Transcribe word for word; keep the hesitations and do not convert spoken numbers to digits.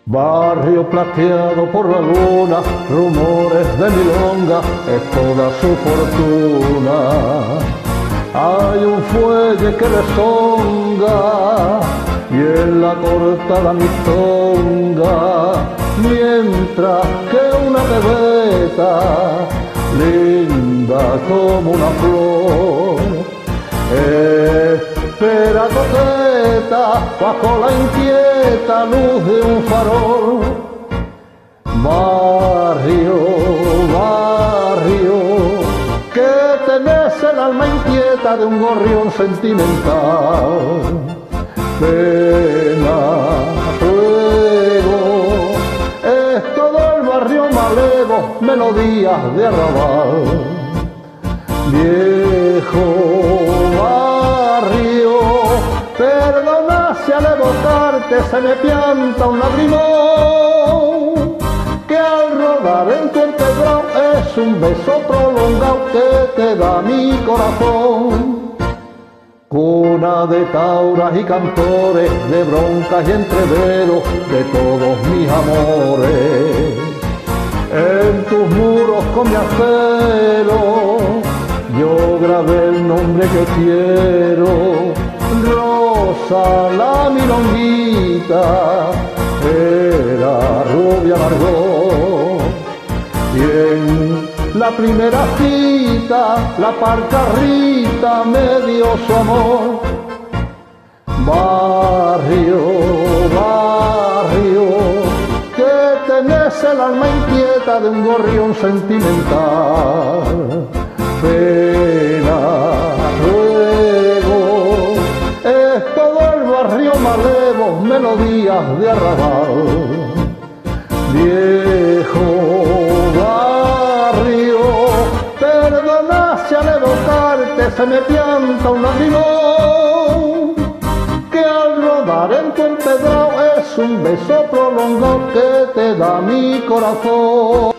Barrio plateado por la luna, rumores de milonga, es toda su fortuna. Hay un fuelle que le songa y en la cortada milonga, mientras que una bebeta, linda como una flor, espera coqueta bajo la inquieta luz de un farol. Barrio, barrio, que tenés el alma inquieta de un gorrión sentimental. Pena, ruego, es todo el barrio malevo, melodías de arrabal. Viejo barrio, perdona si al evocarte se me pianta un lagrimón, que al rodar en tu empedrado es un beso prolongado que te da mi corazón. Cuna de tauras y cantores, de broncas y entreveros de todos mis amores. En tus muros con mi acero yo grabé el nombre que quiero. Rosa la milonguita era rubia Margot, y en la primera cita la parca Rita me dio su amor. Barrio, barrio, que tenés el alma inquieta de un gorrión sentimental. Pena, ruego, es todo el barrio malevo, melodías de arrabal. Viejo barrio, perdona si al evocarte se me pianta un lagrimón, que al rodar en tu empedrado es un beso prolongado que te da mi corazón.